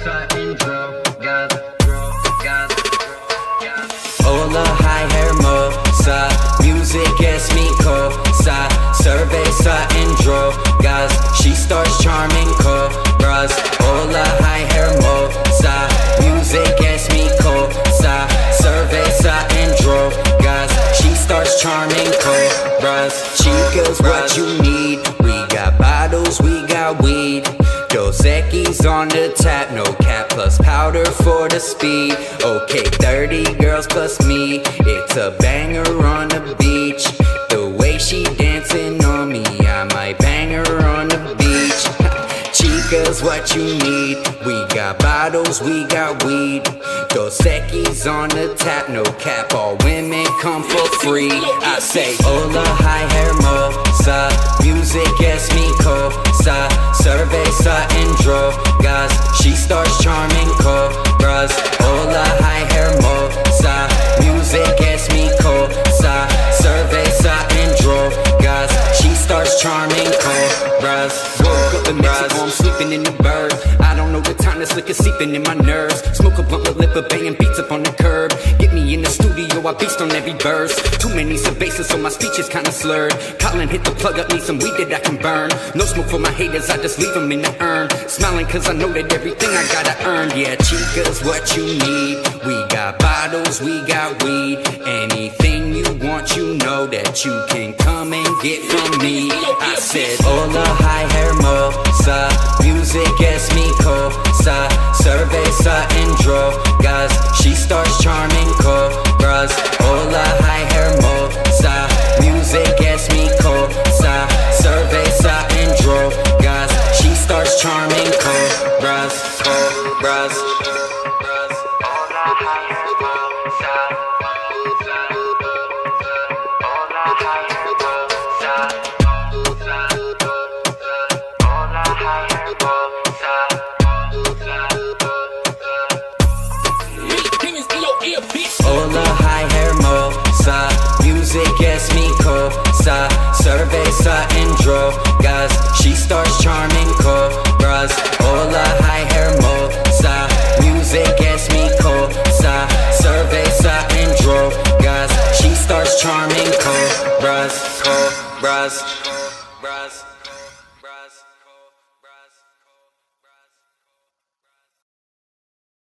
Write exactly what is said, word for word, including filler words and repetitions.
cerveza en drogas, drogas, drogas. Hola, hi, hermosa, music es mi cosa, cerveza en drogas, she starts charming cobras. Hola, hi, hermosa, music es mi cosa, cerveza en drogas, she starts charming cobras. Chicas, what you need? We got bottles, we got weed. Dos Equis on the tap, no cap plus powder for the speed. Okay, thirty girls plus me, it's a banger on the beach. The way she dancing on me, I might bang her on the beach. Chicas, what you need? We got bottles, we got weed. Dos Equis on the tap, no cap, all women come for free. I say, hola, hi, hermosa, music es mi cosa, cerveza en drogas, she starts charming cobras. Hola, hi, hermosa, music es mi cosa, cerveza en drogas, she starts charming cobras. Woke up in Mexico, I'm sleeping in the bird. I don't know the time, this liquor seeping in my nerves. Smoke a blunt with Lipa, banging beats up on the curb. Get me in the studio, I beast on every verse. Too many subases, so my speech is kinda slurred. Colin hit the plug up, need some weed that I can burn. No smoke for my haters, I just leave them in the urn. Smiling cause I know that everything I gotta earn. Yeah, chicas, what you need? We got bottles, we got weed. Anything you want, you know that you can come and get from me. I said, hola, hi, hermosa, music es mi cosa, cerveza en drogas, she starts charming cobras. Hola, hi, hermosa, music es mi cosa, cerveza en drogas, she starts charming cobras, cobras. Hola, hi, hermosa, hola, hi, hermosa, hola, hi, hermosa. Hola, hi, hermosa, music es mi cosa, cerveza en drogas, she starts charming